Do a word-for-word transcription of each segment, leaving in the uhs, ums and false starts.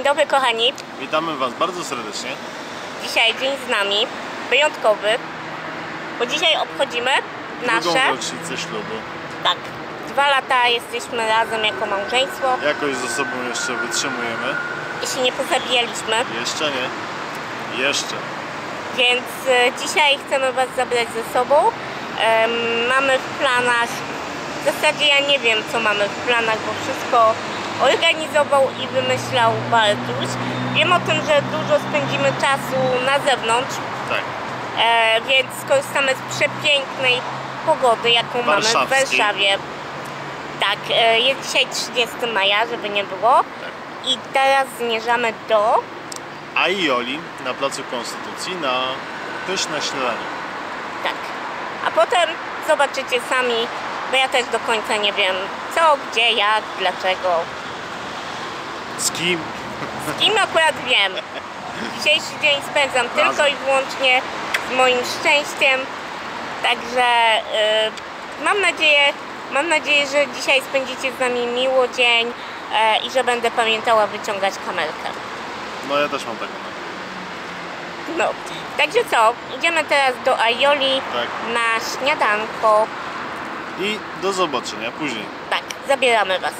dobry kochani. Witamy Was bardzo serdecznie. Dzisiaj dzień z nami, wyjątkowy, bo dzisiaj obchodzimy nasze... Drugą rocznicę ślubu. Tak, dwa lata jesteśmy razem jako małżeństwo. Jakoś ze sobą jeszcze wytrzymujemy. I się nie pozabijaliśmy. Jeszcze nie. Jeszcze. Więc e, dzisiaj chcemy Was zabrać ze sobą. E, mamy w planach, w zasadzie ja nie wiem co mamy w planach, bo wszystko organizował i wymyślał Bartuś. Wiem o tym, że dużo spędzimy czasu na zewnątrz, Tak. e, więc skorzystamy z przepięknej pogody, jaką mamy w Warszawie. Tak, e, jest dzisiaj trzydziestego maja, żeby nie było. Tak. I teraz zmierzamy do... Aioli na Placu Konstytucji na pyszne śniadanie. Tak. A potem zobaczycie sami, bo ja też do końca nie wiem co, gdzie, jak, dlaczego. Z kim? Z kim akurat wiem. Dzisiejszy dzień spędzam Razem. tylko i wyłącznie z moim szczęściem. Także yy, mam nadzieję, mam nadzieję, że dzisiaj spędzicie z nami miło dzień yy, i że będę pamiętała wyciągać kamerkę. No ja też mam taką nadzieję. No, także co? Idziemy teraz do Aioli Tak. na śniadanko. I do zobaczenia później. Tak, zabieramy Was.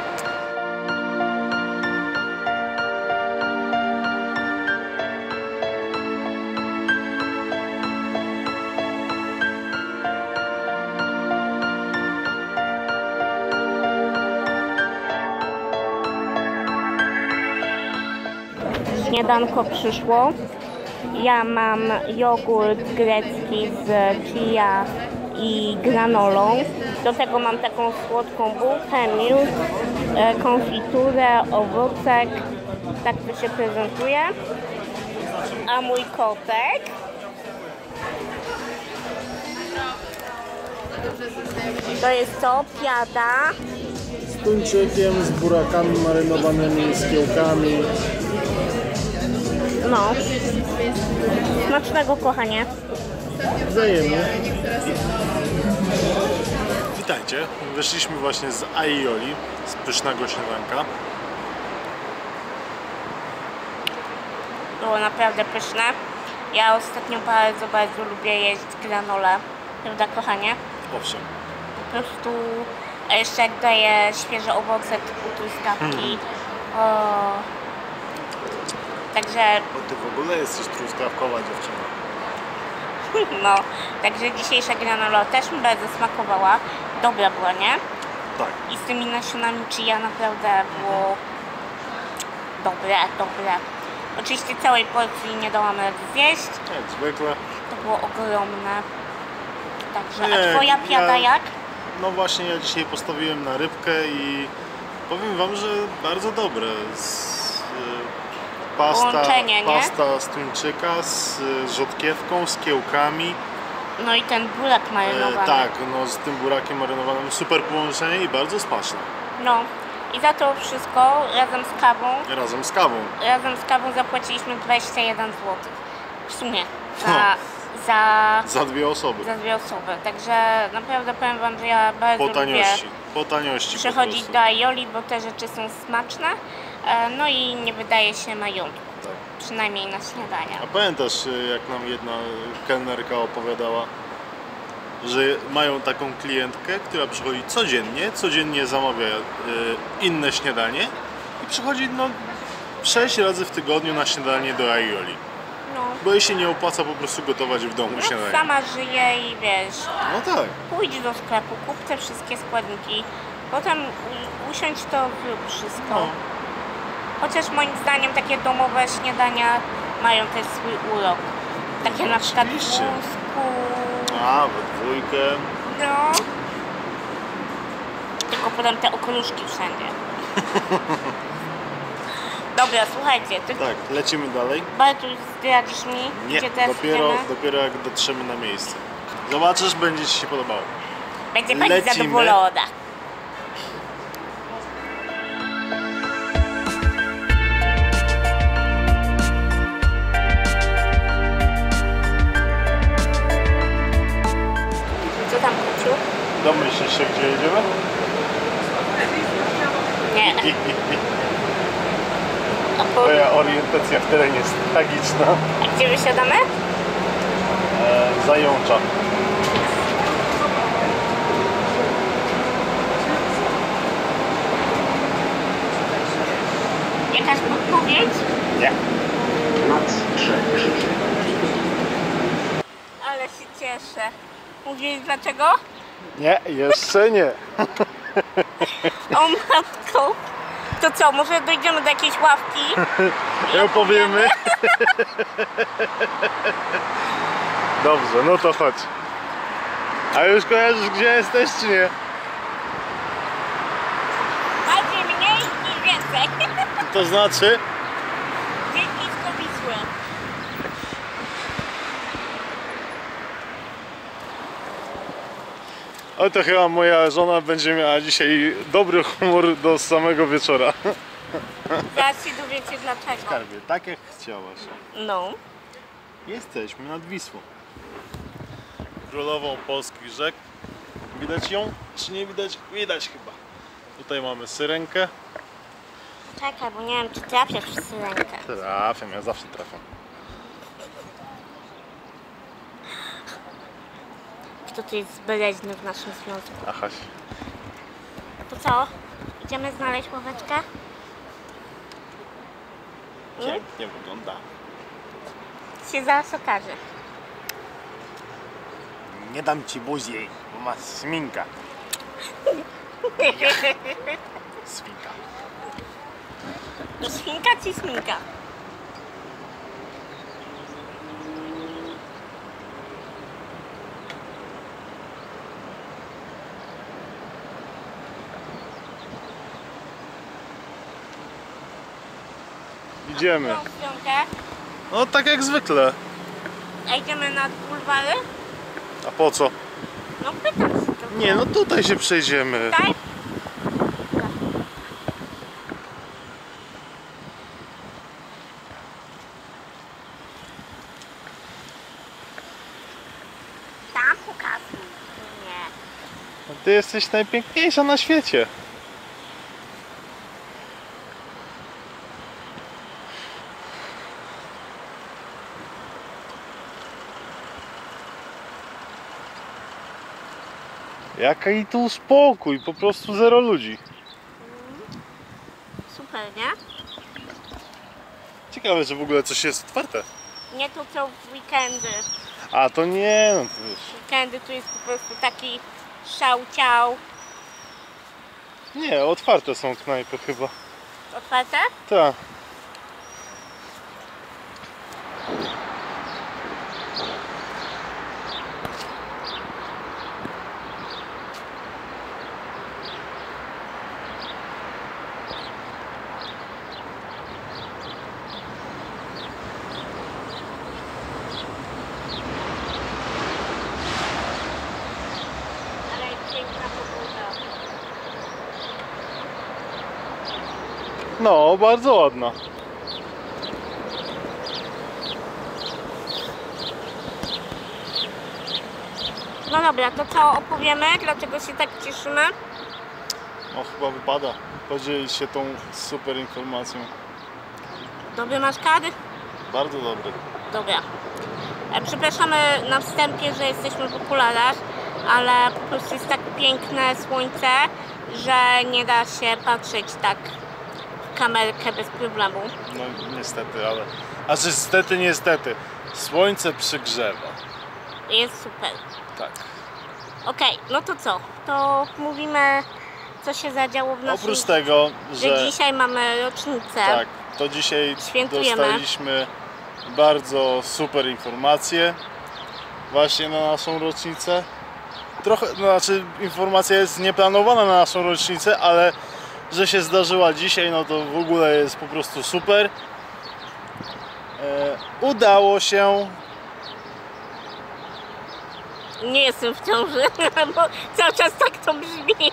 Śniadanko przyszło. Ja mam jogurt grecki z chia i granolą. Do tego mam taką słodką bułkę, miód, konfiturę, owocek. Tak to się prezentuje. A mój kotek? To jest co? Piada. Z tuńczykiem, z burakami marynowanymi, z kiełkami. No. Smacznego, kochanie. Wzajemnie. Witajcie. Wyszliśmy właśnie z Aioli, z pysznego śniadanka. Było naprawdę pyszne. Ja ostatnio bardzo, bardzo lubię jeść granolę. Prawda, kochanie? Owszem. Po prostu, a jeszcze jak daję świeże owoce typu truskawki. Hmm. O. Także, Bo Ty w ogóle jesteś truskawkowa dziewczyna. no, także dzisiejsza granola też mi bardzo smakowała. Dobra była, nie? Tak. I z tymi nasionami chia naprawdę było dobre, dobre. Oczywiście całej porcji nie dałam rady zjeść. Jak zwykle. To było ogromne. Także, Nie, a twoja piada ja- jak? No właśnie ja dzisiaj postawiłem na rybkę i powiem Wam, że bardzo dobre. Z, y, pasta, Połączenie, nie? pasta z tuńczyka, z y, rzodkiewką, z kiełkami. No i ten burak E, marynowany. tak, no z tym burakiem marynowanym super połączenie i bardzo smaczne. No i za to wszystko razem z kawą, Razem z kawą. razem z kawą zapłaciliśmy dwadzieścia jeden złotych. W sumie za, No. za, Za dwie osoby. za dwie osoby. Także naprawdę powiem Wam, że ja bardzo Po taniości. lubię Po taniości po przychodzić prostu. do Aioli, bo te rzeczy są smaczne. e, No i nie wydaje się majątku. Tak. Przynajmniej na śniadania. A pamiętasz, y, jak nam jedna kelnerka opowiadała, że mają taką klientkę, która przychodzi codziennie, codziennie zamawia y, inne śniadanie i przychodzi no sześć razy w tygodniu na śniadanie do Aioli. No, Bo jej się nie opłaca po prostu gotować w domu no śniadanie. sama żyje i wiesz, No tak. pójdź do sklepu, kup te wszystkie składniki, potem u- usiądź to, zrób wszystko. No. Chociaż moim zdaniem takie domowe śniadania mają też swój urok. Takie na przykład w Oczywiście. wózku. A, we dwójkę. No. Tylko potem te okruszki wszędzie. Dobra, słuchajcie, ty Tak, lecimy dalej. Bartuś, zdradzisz mi, Nie, gdzie teraz dopiero, idziemy? dopiero jak dotrzemy na miejsce. Zobaczysz, będzie Ci się podobało. Będzie pani lecimy. zadowolona. Co tam, Kuciu? Domyślisz się, gdzie jedziemy? Nie. A po orientacja w terenie jest tragiczna. A gdzie wysiadamy? E, Zającza. Jakaś podpowiedź? Nie. Ale się cieszę. Mówiłeś dlaczego? Nie, jeszcze nie. O matko. To co, może dojdziemy do jakiejś ławki? I opowiemy. Dobrze, no to chodź. A już kojarzysz, gdzie jesteś, czy nie? Bardziej mniej niż więcej. To znaczy? Gdzieś blisko Wisły. O, to chyba moja żona będzie miała dzisiaj dobry humor do samego wieczora. Zaraz się dowiecie dlaczego. Skarbie, tak jak chciałaś. No. Jesteśmy nad Wisłą. Królową polskich rzek. Widać ją? Czy nie widać? Widać chyba. Tutaj mamy syrenkę. Czekaj, bo nie wiem, czy trafiasz w syrenkę. Trafiam, ja zawsze trafiam. Kto tu jest zbereźny w naszym związku? Aha. To co? Idziemy znaleźć ławeczkę? Pięknie wygląda. Się zaraz okaże. Nie dam ci buzi, bo ma sminka. Swinka. To świnka czy sminka? Idziemy. Którą stronkę? No tak jak zwykle. A idziemy nad bulwary? A po co? No pytam się tylko. Nie, no tutaj się przejdziemy. Tak? Tam pokazuj. Nie. Ty jesteś najpiękniejsza na świecie. Jaki tu spokój, po prostu zero ludzi. Super, nie? Ciekawe, że w ogóle coś jest otwarte. Nie to co w weekendy. A to nie, no to wiesz. W weekendy tu jest po prostu taki szał ciał. Nie, otwarte są knajpy chyba. Otwarte? Tak. Ale piękna pogoda. No, bardzo ładna. No dobra, to co opowiemy? Dlaczego się tak cieszymy? No chyba wypada podzielić się tą super informacją. Dobry masz kady? Bardzo dobry. Dobra. E, Przepraszamy na wstępie, że jesteśmy w okularach, ale po prostu jest tak piękne słońce, że nie da się patrzeć tak w kamerkę bez problemu. No niestety, ale... A że niestety, niestety. Słońce przygrzewa. Jest super. Tak. Okej, no to co? To mówimy, co się zadziało w naszym... Oprócz tego, że że... dzisiaj mamy rocznicę. Tak, to dzisiaj Świętujemy. dostaliśmy bardzo super informacje właśnie na naszą rocznicę. Trochę, no, znaczy informacja jest nieplanowana na naszą rocznicę, ale że się zdarzyła dzisiaj, no to w ogóle jest po prostu super. E, udało się. Nie jestem w ciąży, bo cały czas tak to brzmi.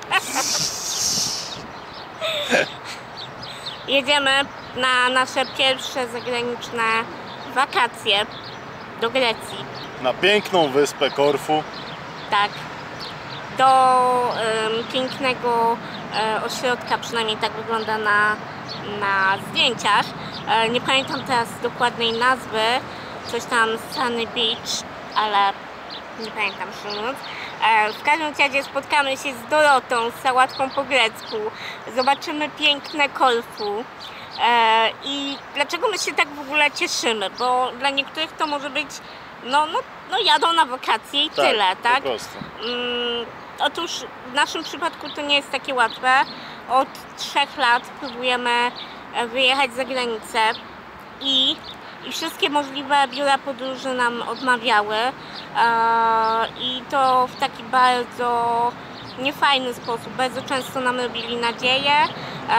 Jedziemy na nasze pierwsze zagraniczne wakacje do Grecji. Na piękną wyspę Korfu. Tak. Do um, pięknego um, ośrodka, przynajmniej tak wygląda na, na zdjęciach. E, nie pamiętam teraz dokładnej nazwy, coś tam Sunny Beach, ale nie pamiętam szczerze mówiąc. E, w każdym razie spotkamy się z Dorotą, z sałatką po grecku, zobaczymy piękne Korfu. E, I dlaczego my się tak w ogóle cieszymy? Bo dla niektórych to może być, no, no, no jadą na wakacje i tak, tyle, tak? Po prostu. Mm, otóż w naszym przypadku to nie jest takie łatwe. Od trzech lat próbujemy wyjechać za granicę i, i wszystkie możliwe biura podróży nam odmawiały. E, I to w taki bardzo niefajny sposób. Bardzo często nam robili nadzieję um,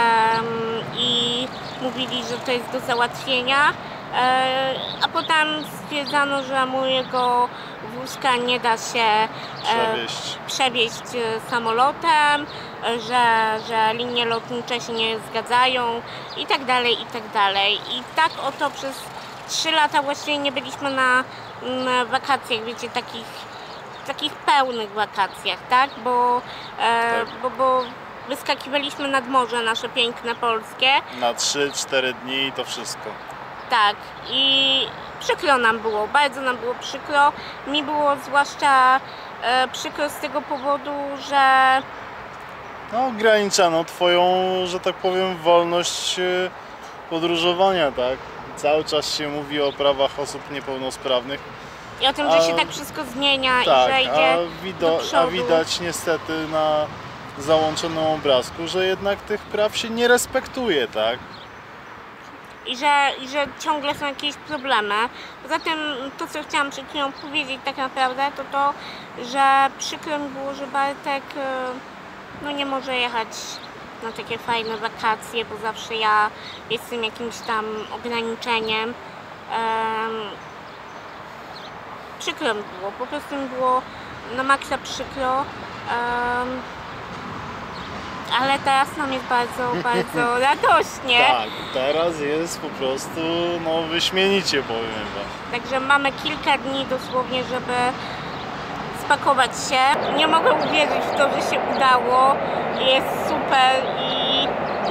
i mówili, że to jest do załatwienia, e, a potem stwierdzano, że mojego wózka nie da się e, Przewieźć. przewieźć samolotem, że, że linie lotnicze się nie zgadzają i tak dalej, i tak dalej. I tak oto przez trzy lata właściwie nie byliśmy na, na wakacjach, wiecie, takich takich pełnych wakacjach, tak? Bo, e, tak. bo, bo wyskakiwaliśmy nad morze nasze piękne polskie. Na trzy cztery dni i to wszystko. Tak. I przykro nam było, bardzo nam było przykro. Mi było zwłaszcza e, przykro z tego powodu, że No, ograniczano twoją, że tak powiem, wolność e, podróżowania, tak? Cały czas się mówi o prawach osób niepełnosprawnych. i o tym, że a, się tak wszystko zmienia tak, i że idzie a, wido, do przodu. a widać niestety na załączonym obrazku, że jednak tych praw się nie respektuje, tak? I że, I że ciągle są jakieś problemy. Poza tym to, co chciałam przed chwilą powiedzieć tak naprawdę, to to, że przykro mi było, że Bartek no, nie może jechać na takie fajne wakacje, bo zawsze ja jestem jakimś tam ograniczeniem. Um, przykro mi było, po prostu mi było na maksa przykro. Um, ale teraz nam jest bardzo, bardzo radośnie. Tak, teraz jest po prostu, no wyśmienicie, powiem wam. Także mamy kilka dni dosłownie, żeby spakować się. Nie mogę uwierzyć w to, że się udało. Jest super i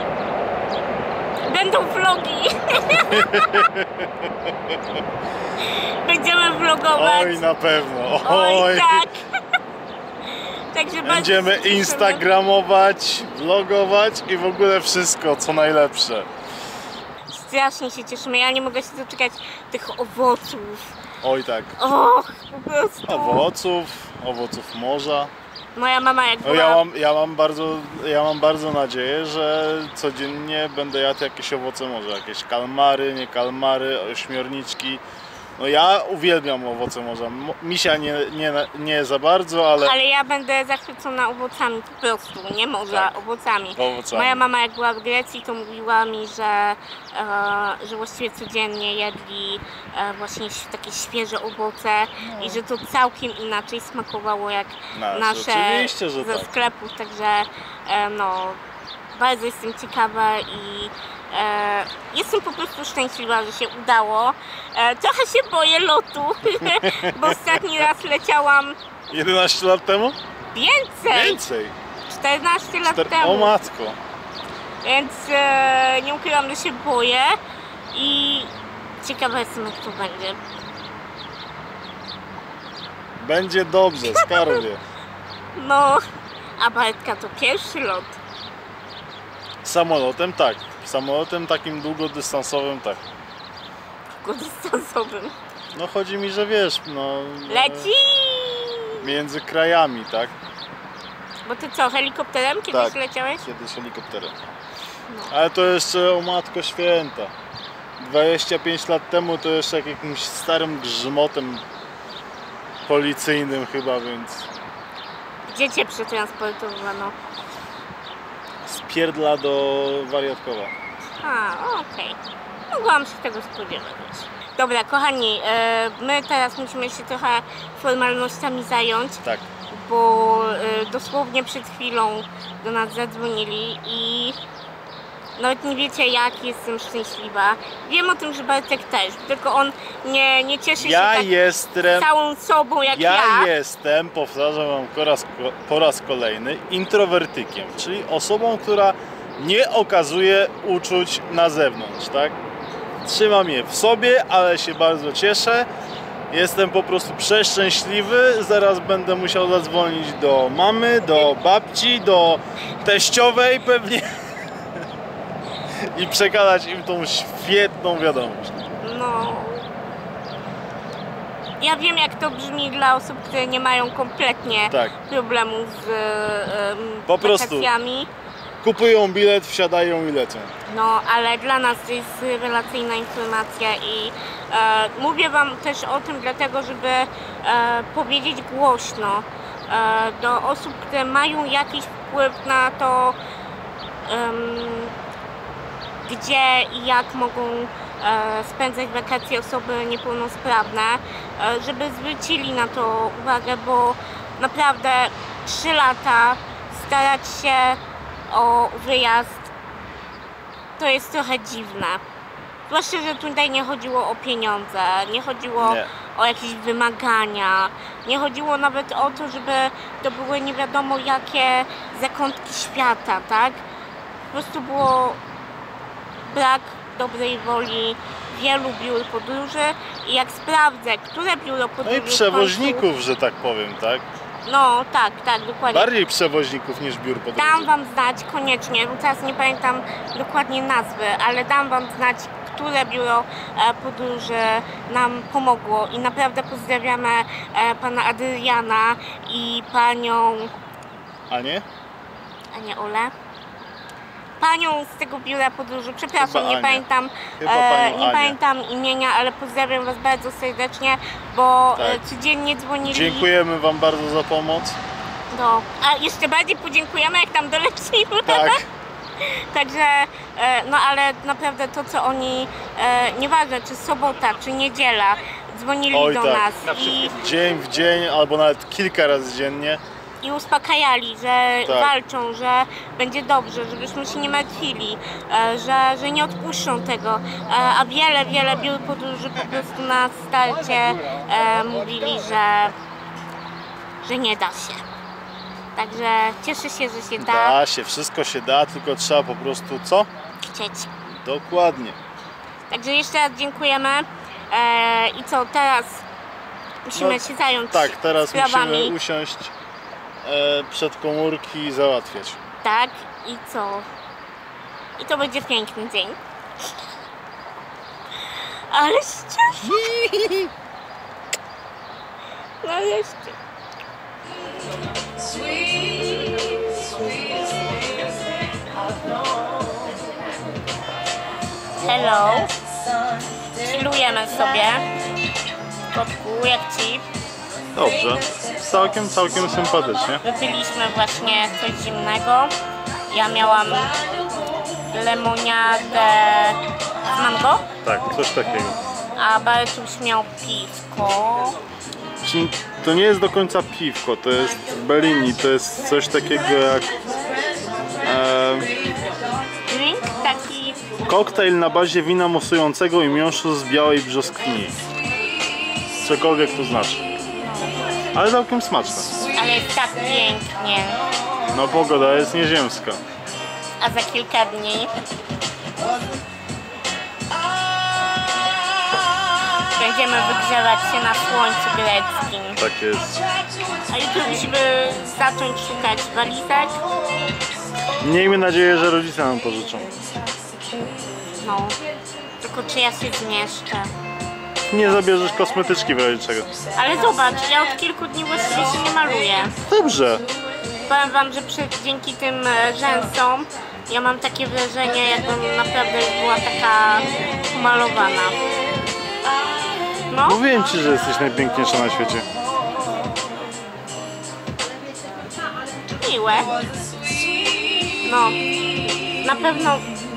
będą vlogi. Będziemy vlogować. Oj, na pewno. Oj, Oj. tak. Także Będziemy bardzo się cieszymy. instagramować, vlogować i w ogóle wszystko, co najlepsze. Strasznie się cieszymy. Ja nie mogę się doczekać tych owoców. Oj tak. Och, po prostu. Owoców, owoców morza. Moja mama jak No była... ja mam, ja mam bardzo, ja mam bardzo nadzieję, że codziennie będę jadł jakieś owoce morza, jakieś kalmary, nie kalmary, ośmiorniczki. No ja uwielbiam owoce morza. M- Misia nie, nie, nie za bardzo, ale, Ale ja będę zachwycona owocami po prostu, nie morza, Tak. owocami. owocami. Moja mama jak była w Grecji, to mówiła mi, że, e, że właściwie codziennie jedli e, właśnie ś- takie świeże owoce No. i że to całkiem inaczej smakowało jak No, nasze oczywiście, że ze tak. sklepów, także e, no, bardzo jestem ciekawa i e, jestem po prostu szczęśliwa, że się udało. E, trochę się boję lotu, bo ostatni raz leciałam jedenaście lat temu? więcej, Więcej. czternaście lat Czter... temu. O matko. Więc e, nie ukrywam, że się boję i ciekawa jestem, jak to będzie. Będzie dobrze, skarbie. No, a Bartka to pierwszy lot. Samolotem tak. Samolotem takim długodystansowym tak. Długodystansowym. No chodzi mi, że wiesz, no... Leci! Między krajami, tak? Bo ty co, helikopterem kiedyś Tak. leciałeś? Kiedyś helikopterem. No. Ale to jeszcze, o matko święta, dwadzieścia pięć lat temu to jeszcze jakimś starym grzmotem policyjnym chyba, więc Gdzie cię przetransportowano? z Pierdla do Wariatkowa. A, okej. Mogłam się tego spodziewać. Dobra, kochani, e, my teraz musimy się trochę formalnościami zająć, Tak. bo e, dosłownie przed chwilą do nas zadzwonili i nawet nie wiecie, jak jestem szczęśliwa. Wiem o tym, że Bartek też, tylko on nie, nie cieszy Ja się tak jestem, całą sobą jak ja. ja jestem, powtarzam wam po raz, po raz kolejny, introwertykiem, czyli osobą, która nie okazuje uczuć na zewnątrz, tak? trzymam je w sobie, ale się bardzo cieszę. Jestem po prostu przeszczęśliwy. Zaraz będę musiał zadzwonić do mamy, do babci, do teściowej pewnie i przekazać im tą świetną wiadomość. No. Ja wiem, jak to brzmi dla osób, które nie mają kompletnie Tak. problemu z um, Po prostu. wakacjami. Kupują bilet, wsiadają i lecą. No, ale dla nas to jest rewelacyjna informacja i e, mówię Wam też o tym dlatego, żeby e, powiedzieć głośno e, do osób, które mają jakiś wpływ na to, em, gdzie i jak mogą e, spędzać wakacje osoby niepełnosprawne, e, żeby zwrócili na to uwagę, bo naprawdę trzy lata starać się o wyjazd to jest trochę dziwne. Zwłaszcza, że tutaj nie chodziło o pieniądze, nie chodziło Nie. o jakieś wymagania, nie chodziło nawet o to, żeby to były nie wiadomo jakie zakątki świata, tak? Po prostu było brak dobrej woli wielu biur podróży i jak sprawdzę, które biuro podróży No i przewoźników, że tak powiem, tak? No tak, tak, dokładnie. Bardziej przewoźników niż biur podróży. Dam Wam znać koniecznie, bo teraz nie pamiętam dokładnie nazwy, ale dam Wam znać, które biuro e, podróży nam pomogło i naprawdę pozdrawiamy e, pana Adriana i panią... A nie? A nie Ole? Panią z tego biura podróży, przepraszam, Chyba nie Ania. pamiętam, Chyba e, panią nie Anię. pamiętam imienia, ale pozdrawiam Was bardzo serdecznie, bo Tak. e, codziennie dzwonili. Dziękujemy Wam bardzo za pomoc. No, a jeszcze bardziej podziękujemy, jak tam dolecimy. Tak. Także, e, no ale naprawdę to, co oni, e, nieważne czy sobota, czy niedziela, dzwonili Oj, do tak. nas i, Dzień w dzień, albo nawet kilka razy dziennie. i uspokajali, że Tak. walczą, że będzie dobrze, żebyśmy się nie martwili, e, że, że nie odpuszczą tego, e, a wiele, wiele biur podróży po prostu na starcie e, mówili, że, że nie da się. Także cieszę się, że się da Da się, wszystko się da, tylko trzeba po prostu co? chcieć. Dokładnie. Także jeszcze raz dziękujemy. E, I co, teraz musimy No, się zająć Tak, teraz sprawami. musimy usiąść e, przed komórki i załatwiać. Tak, i co? I to będzie piękny dzień. Ale się cieszę. Nareszcie. Hello. Chillujemy sobie. Kotku, jak ci? Dobrze. Całkiem, całkiem sympatycznie. Wypiliśmy właśnie coś zimnego. Ja miałam lemoniadę z mango, Tak, coś takiego. a Bartuś miał piwko. Czyli to nie jest do końca piwko, to jest Bellini, to jest coś takiego jak e, Drink taki, koktajl na bazie wina mosującego i miąższu z białej brzoskwini. Cokolwiek to znaczy. Ale całkiem smaczne. ale jest tak pięknie. No pogoda jest nieziemska. A za kilka dni będziemy wygrzewać się na słońcu greckim. Tak jest. A jutro musimy zacząć szukać walizek. Miejmy nadzieję, że rodzice nam pożyczą. No, tylko czy ja się zmieszczę. Nie zabierzesz kosmetyczki w razie czego. Ale zobacz, ja od kilku dni właściwie się nie maluję. Dobrze. Powiem wam, że przy, dzięki tym e, rzęsom ja mam takie wrażenie, jakbym naprawdę już była taka pomalowana. No, Mówiłem ci, że jesteś najpiękniejsza na świecie. miłe. No, na pewno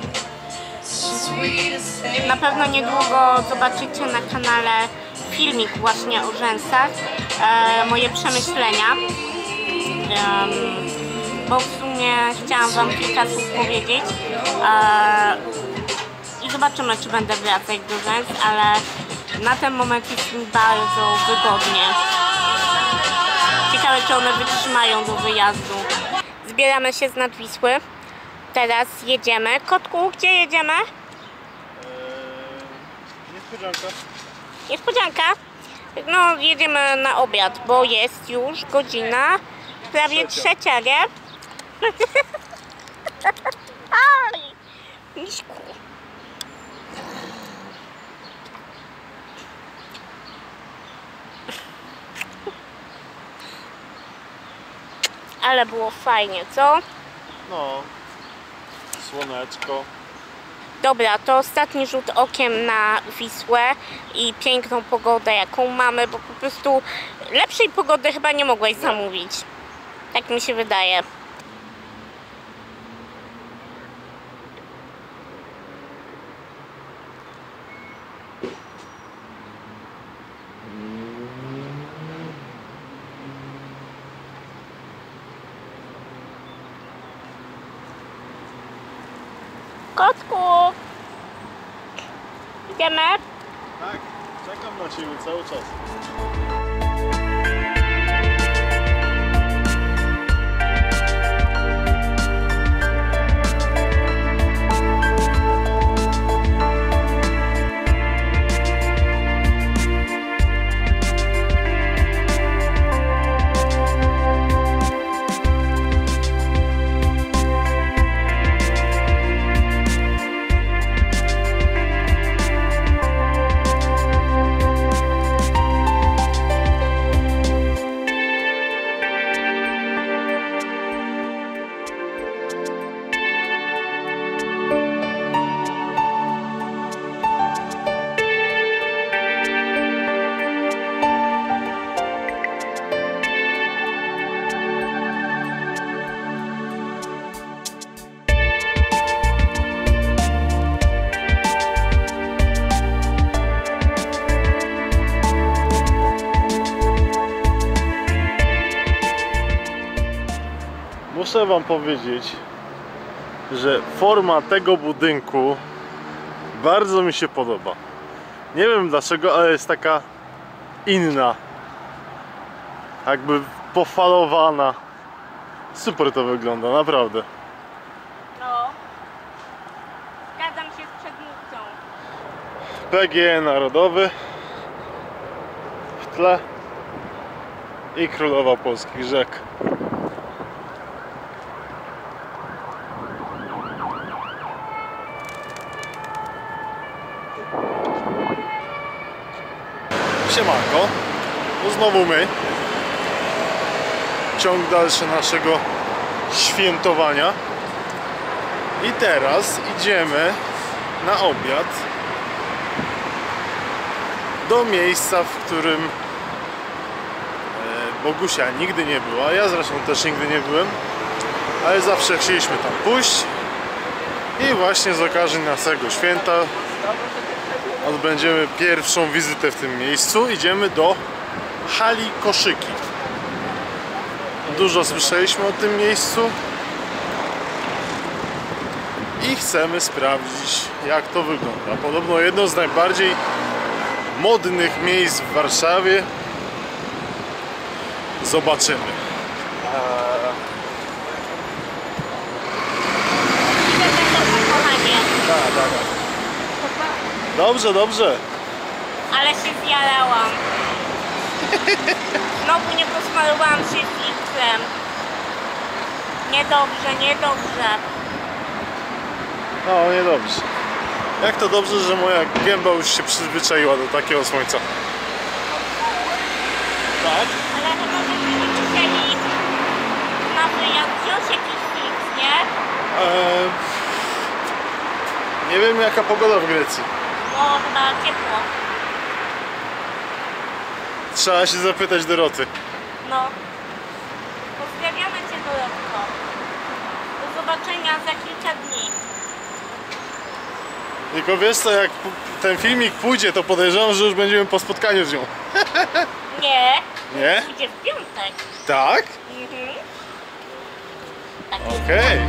na pewno niedługo zobaczycie na kanale filmik właśnie o rzęsach, e, moje przemyślenia. Um, bo w sumie chciałam wam kilka słów powiedzieć e, i zobaczymy, czy będę wracać do rzęs, ale na ten moment jest mi bardzo wygodnie. Ciekawe, czy one wytrzymają do wyjazdu. Zbieramy się z Nadwisły. Teraz jedziemy. Kotku, gdzie jedziemy? Niespodzianka. Niespodzianka. No, jedziemy na obiad, bo jest już godzina prawie Trzecia. trzecia, nie? Aj, miśku. Ale było fajnie, co? No, słoneczko. Dobra, to ostatni rzut okiem na Wisłę i piękną pogodę, jaką mamy, bo po prostu lepszej pogody chyba nie mogłaś zamówić. Tak mi się wydaje. Kotku! Idziemy? Tak, czekam na ciebie cały czas. Muszę wam powiedzieć, że forma tego budynku bardzo mi się podoba. Nie wiem dlaczego, ale jest taka inna. Jakby pofalowana. Super to wygląda, naprawdę. No. Zgadzam się z przedmówcą. P G E Narodowy w tle i Królowa Polskich Rzek. Siemanko, to znowu my. Ciąg dalszy naszego świętowania. I teraz idziemy na obiad do miejsca, w którym Bogusia nigdy nie była. Ja zresztą też nigdy nie byłem, ale zawsze chcieliśmy tam pójść. I właśnie z okazji naszego święta odbędziemy pierwszą wizytę w tym miejscu. Idziemy do hali Koszyki. Dużo słyszeliśmy o tym miejscu i chcemy sprawdzić, jak to wygląda. Podobno jedno z najbardziej modnych miejsc w Warszawie. Zobaczymy. Tak, tak. Dobrze, dobrze. Ale się zjarałam. Znowu nie posmarowałam się filtrem. Niedobrze, niedobrze. No, niedobrze. Jak to dobrze, że moja gęba już się przyzwyczaiła do takiego słońca. Tak? Ale chyba będziemy chcieli na wyjazd wziąć jakiś filtr, nie? Eee, nie wiem jaka pogoda w Grecji. No, chyba ciepło. Trzeba się zapytać Doroty. No. Pozdrawiamy Cię, Dorotko. Do zobaczenia za kilka dni. Tylko wiesz co, jak ten filmik pójdzie, to podejrzewam, że już będziemy po spotkaniu z nią. Nie. Nie? Idzie w piątek. Tak? Mhm. Tak. Okej.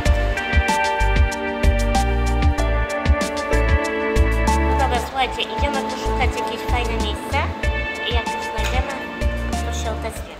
No dobra, słuchajcie, idziemy poszukać jakieś fajne miejsce i jak już znajdziemy, to się odezwie.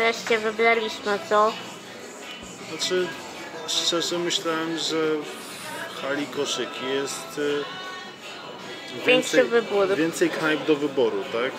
wreszcie wybraliśmy, co? Znaczy, szczerze myślałem, że w hali koszyki jest y, więcej, wybór. więcej knajp do wyboru, tak?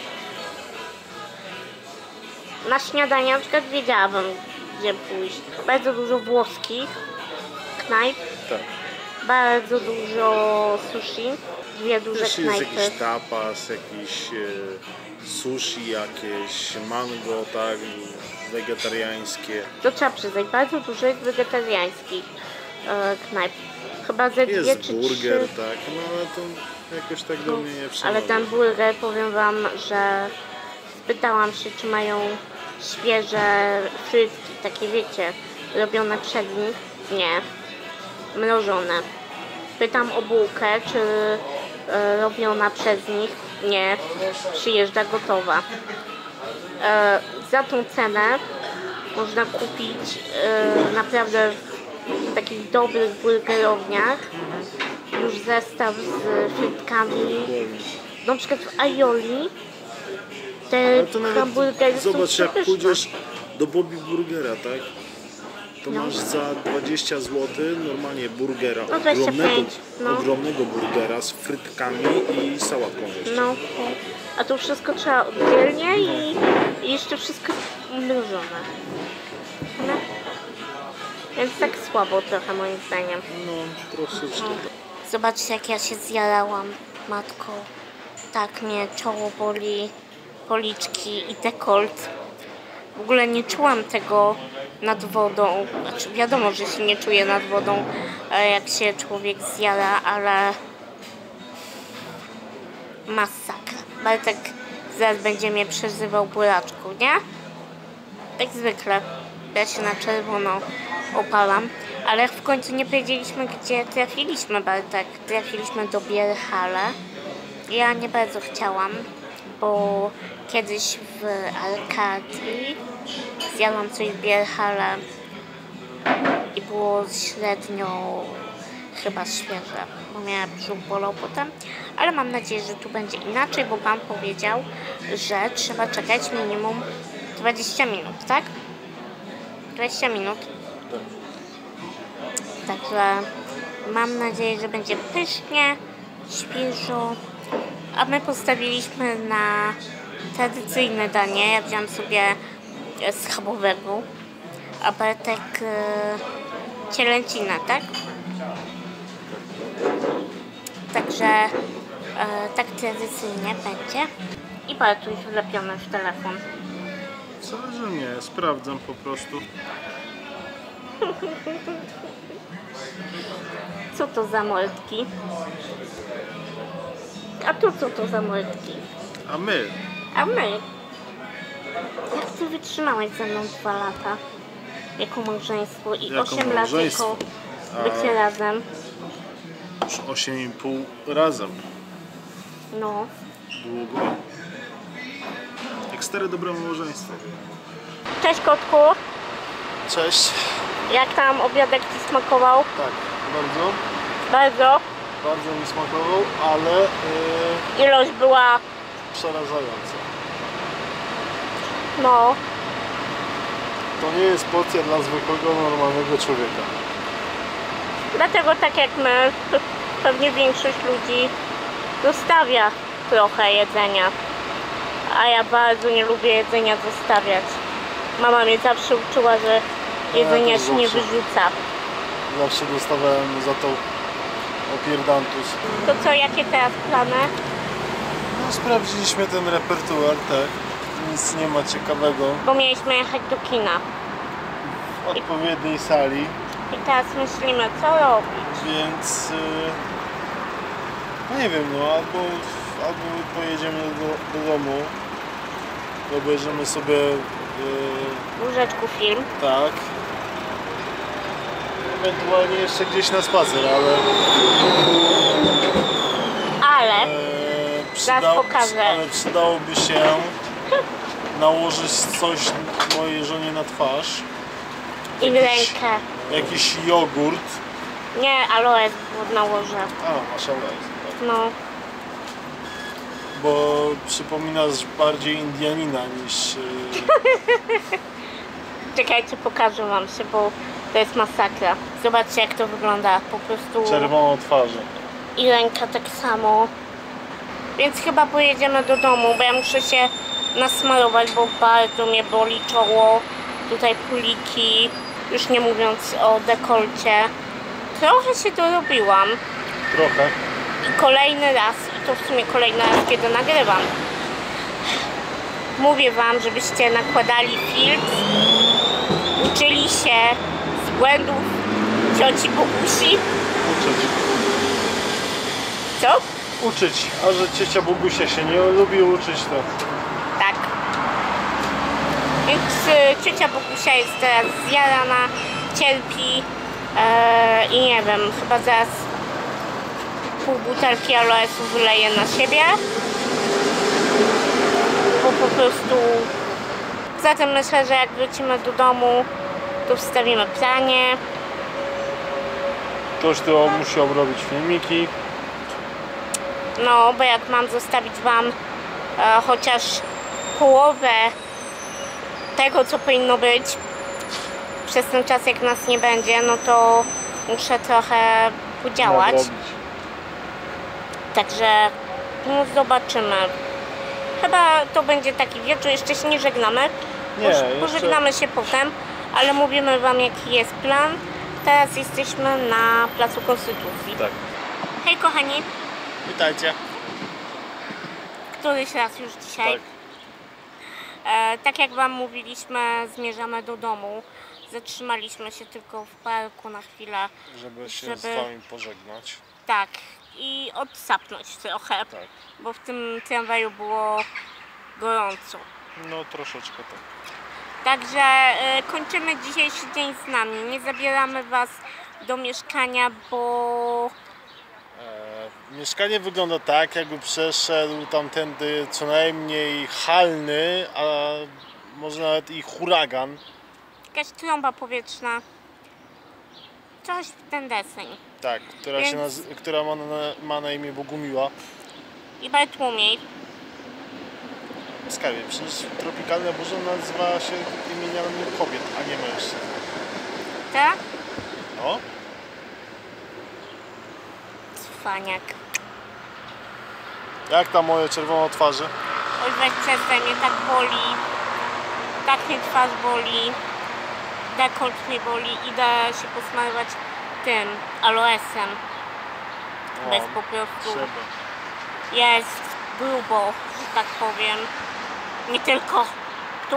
Na śniadanie na przykład wiedziałabym, gdzie pójść. Bardzo dużo włoskich knajp, Tak. bardzo dużo sushi, dwie duże Też jest knajpy. jakiś tapas, jakiś e, sushi, jakieś mango, tak, wegetariańskie. To trzeba przyznać, bardzo dużo jest wegetariańskich e, knajp. Chyba ze dwie Jest czy burger, trzy. tak, no ale to jakoś tak do mnie nie przemawia. Ale ten burger, powiem wam, że spytałam się, czy mają świeże frytki, takie wiecie, robione przez nich. Nie, mrożone. Pytam o bułkę, czy e, robiona przez nich. Nie, przyjeżdża gotowa. E, za tą cenę można kupić e, naprawdę w takich dobrych burgerowniach już zestaw z frytkami. Na przykład w Aioli te Ale to nawet hamburgery zobacz, są jak przepyszne. pójdziesz do Bobby Burgera, tak? To No. masz za dwadzieścia złotych normalnie burgera, No dwadzieścia ogromnego, pięć, no. ogromnego burgera z frytkami i sałatką jeszcze. No, a to wszystko trzeba oddzielnie i, i jeszcze wszystko mrożone. No. Więc tak słabo trochę moim zdaniem. No, troszeczkę. Zobaczcie, jak ja się zjarałam, matko. Tak mnie czoło boli, policzki i dekolt. W ogóle nie czułam tego nad wodą. Znaczy wiadomo, że się nie czuje nad wodą, jak się człowiek zjara, ale masakra. Bartek zaraz będzie mnie przezywał buraczką, nie? Tak zwykle. Ja się na czerwono opalam. Ale w końcu nie powiedzieliśmy, gdzie trafiliśmy, Bartek. Trafiliśmy do Bierhale. Ja nie bardzo chciałam, bo kiedyś w Arkadii zjadłam coś w Bierhale i było średnio chyba świeże, bo mnie brzuch bolał potem, ale mam nadzieję, że tu będzie inaczej, bo pan powiedział, że trzeba czekać minimum dwadzieścia minut, tak? dwadzieścia minut. Także mam nadzieję, że będzie pysznie, świeżo. A my postawiliśmy na tradycyjne danie. Ja wziąłam sobie schabowego, a Bartek e, cielęcinę, tak? Także e, tak tradycyjnie będzie. I Bartuś wlepiony w telefon. Wcale, że nie, sprawdzam po prostu. Co to za mordki? A tu co to za mordki? A my? A my? Jak ty wytrzymałeś ze mną dwa lata? Jako małżeństwo i Jako osiem lat małżeństwo? jako bycie razem. Już osiem i pół razem. No. Długo. Jak stare dobre małżeństwo. Cześć kotku. Cześć. Jak tam obiadek ci smakował? Tak, bardzo. Bardzo. Bardzo mi smakował, ale yy, Ilość była, przerażająca. no, To nie jest porcja dla zwykłego, normalnego człowieka. dlatego tak jak my, pewnie większość ludzi zostawia trochę jedzenia. A ja bardzo nie lubię jedzenia zostawiać. Mama mnie zawsze uczyła, że jedzenia też się nie zawsze. wyrzuca. Zawsze dostawałem za to opierdantus. To co, jakie teraz plany? No, sprawdziliśmy ten repertuar, tak. Nic nie ma ciekawego Bo mieliśmy jechać do kina. w odpowiedniej sali, I teraz myślimy, co robić. więc yy, no nie wiem, no albo, albo pojedziemy do, do domu, obejrzymy sobie yy, W łóżeczku film. tak. Ewentualnie jeszcze gdzieś na spacer, ale Ale e, Zaraz pokażę. ale przydałoby się nałożyć coś mojej żonie na twarz. i w Jakiś, rękę. jakiś jogurt. Nie, aloes nałożę. A, masz aloes. Tak. No, bo przypominasz bardziej Indianina niż... Czekajcie, pokażę wam się, bo to jest masakra. Zobaczcie, jak to wygląda, po prostu... Czerwoną twarzy. I ręka tak samo. Więc chyba pojedziemy do domu, bo ja muszę się nasmarować, bo bardzo mnie boli czoło. Tutaj puliki, już nie mówiąc o dekolcie. Trochę się dorobiłam. Trochę. I kolejny raz, i to w sumie kolejny raz, kiedy nagrywam. Mówię wam, żebyście nakładali filtr, uczyli się z błędów cioci Bogusi. Uczyć. Co? Uczyć, a że ciocia Bogusia się nie lubi uczyć, to... Tak. Więc y, ciocia Bogusia jest teraz zjarana, cierpi e, i nie wiem, chyba zaraz pół butelki aloesu wyleje na siebie. Bo po prostu... Zatem myślę, że jak wrócimy do domu, to wstawimy pranie. Ktoś tu musi obrobić filmiki. No, bo jak mam zostawić wam e, chociaż połowę tego, co powinno być przez ten czas, jak nas nie będzie, no to muszę trochę podziałać. Nadrobić. Także no, zobaczymy. Chyba to będzie taki wieczór, jeszcze się nie żegnamy. Nie, Poż, jeszcze... Pożegnamy się potem, ale mówimy wam, jaki jest plan. Teraz jesteśmy na Placu Konstytucji. Tak. Hej kochani. Witajcie. Któryś raz już dzisiaj. Tak. E, tak jak wam mówiliśmy, zmierzamy do domu. Zatrzymaliśmy się tylko w parku na chwilę. Żeby się żeby... z wami pożegnać. Tak. I odsapnąć trochę. Tak. Bo w tym tramwaju było gorąco. No troszeczkę tak. Także e, kończymy dzisiejszy dzień z nami. Nie zabieramy was do mieszkania, bo... E, mieszkanie wygląda tak, jakby przeszedł tamtędy co najmniej halny, a może nawet i huragan. Jakaś trąba powietrzna. Coś w ten deseń. Tak, która, Więc... się naz- która ma, na, ma na imię Bogumiła. I Bartłomiej. Skarbie, przecież tropikalna burza nazywa się imienami kobiet, a nie mężczyzn. Tak? No. Cwaniak. Jak tam moje czerwono twarzy? Oj, weź przestań, mnie tak boli. Tak mnie twarz boli. Dekolt mnie boli. Idę się posmarować tym aloesem. O, Bez po prostu. trzeba. Jest grubo, że tak powiem. Nie tylko tu,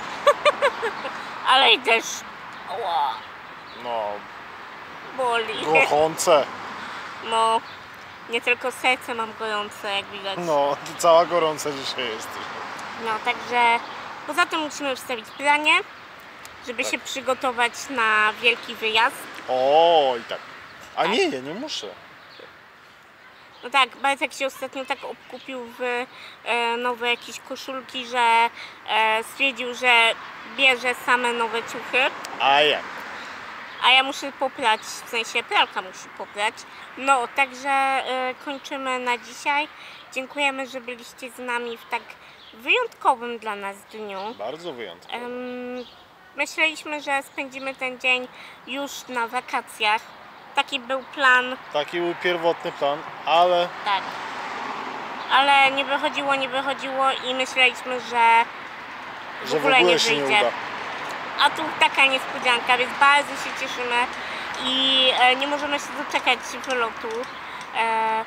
ale i też ła, No, boli. gorące. No, nie tylko serce mam gorące, jak widać. No, cała gorąca dzisiaj jesteś. No, także poza tym musimy wstawić pranie, żeby Tak. się przygotować na wielki wyjazd. O, i tak. A nie, ja nie muszę. No tak, Bartek się ostatnio tak obkupił w e, nowe jakieś koszulki, że e, stwierdził, że bierze same nowe ciuchy. A jak? A ja muszę poprać, w sensie pralka musi poprać. No, także y, kończymy na dzisiaj. Dziękujemy, że byliście z nami w tak wyjątkowym dla nas dniu. Bardzo wyjątkowo. Ym, myśleliśmy, że spędzimy ten dzień już na wakacjach. Taki był plan. Taki był pierwotny plan, ale Tak. Ale nie wychodziło, nie wychodziło i myśleliśmy, że w że w ogóle, ogóle nie się nie wyjdzie. uda. A tu taka niespodzianka, więc bardzo się cieszymy i e, nie możemy się doczekać wylotu. E,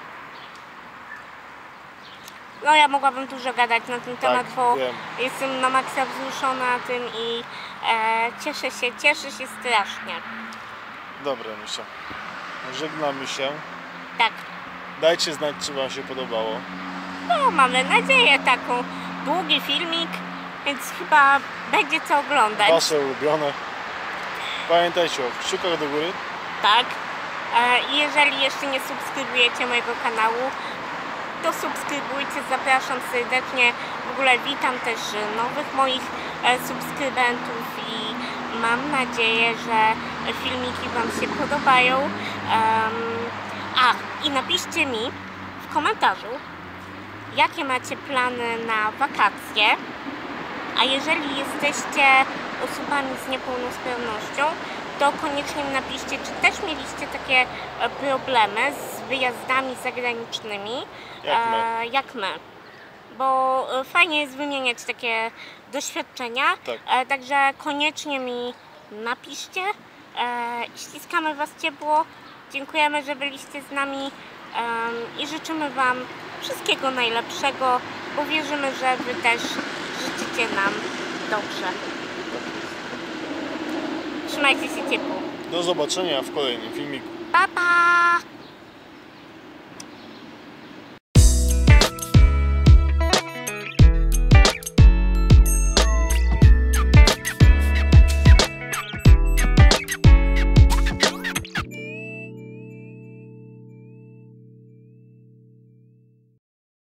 no ja mogłabym dużo gadać na ten temat, bo wiem. jestem na maksa wzruszona tym i e, cieszę się, cieszę się strasznie. Dobra, Misia. Żegnamy się. Tak, Dajcie znać, czy wam się podobało. no mamy nadzieję taką. Długi filmik, więc chyba będzie co oglądać. Wasze ulubione. Pamiętajcie o kciukach do góry. Tak. E, I jeżeli jeszcze nie subskrybujecie mojego kanału, to subskrybujcie, zapraszam serdecznie. W ogóle witam też nowych moich e, subskrybentów i mam nadzieję, że filmiki wam się podobają. Um, a, i napiszcie mi w komentarzu, jakie macie plany na wakacje. A jeżeli jesteście osobami z niepełnosprawnością, to koniecznie mi napiszcie, czy też mieliście takie problemy z wyjazdami zagranicznymi, Jak my. e, jak my. Bo fajnie jest wymieniać takie doświadczenia, Tak. e, także koniecznie mi napiszcie. E, ściskamy Was ciepło, dziękujemy, że byliście z nami e, i życzymy Wam wszystkiego najlepszego, bo wierzymy, że Wy też życzycie nam dobrze. Trzymajcie się ciepło. Do zobaczenia w kolejnym filmiku. Pa, pa!